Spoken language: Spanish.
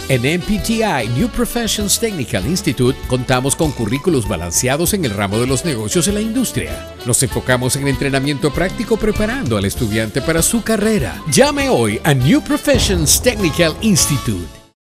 En MPTI New Professions Technical Institute contamos con currículos balanceados en el ramo de los negocios en la industria. Nos enfocamos en el entrenamiento práctico preparando al estudiante para su carrera. Llame hoy a New Professions Technical Institute.